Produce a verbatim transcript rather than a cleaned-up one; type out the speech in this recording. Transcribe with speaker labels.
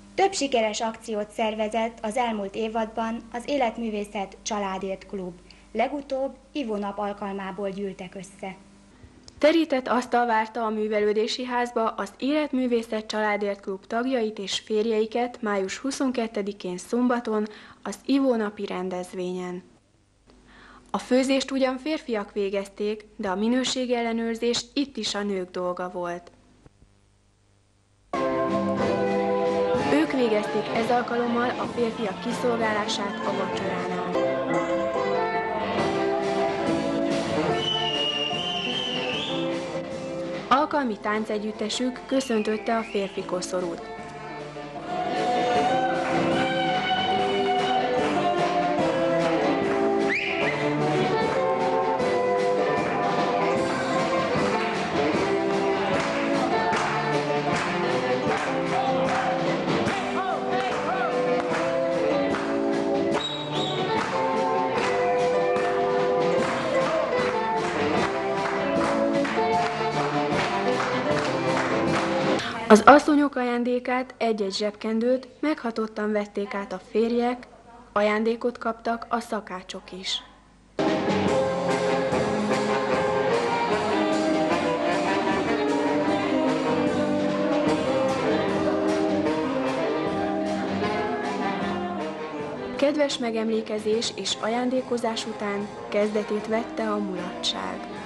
Speaker 1: Több sikeres akciót szervezett az elmúlt évadban az Életművészet Családért Klub. Legutóbb ivónap alkalmából gyűltek össze.
Speaker 2: Terített asztal várta a művelődési házba az Életművészet Családért Klub tagjait és férjeiket május huszonkettedikén szombaton az ivónapi rendezvényen. A főzést ugyan férfiak végezték, de a minőségellenőrzés itt is a nők dolga volt. Ők végezték ez alkalommal a férfiak kiszolgálását a vacsoránál. Alkalmi táncegyüttesük köszöntötte a férfi koszorút. Az asszonyok ajándékát, egy-egy zsebkendőt meghatottan vették át a férjek, ajándékot kaptak a szakácsok is. Kedves megemlékezés és ajándékozás után kezdetét vette a mulatság.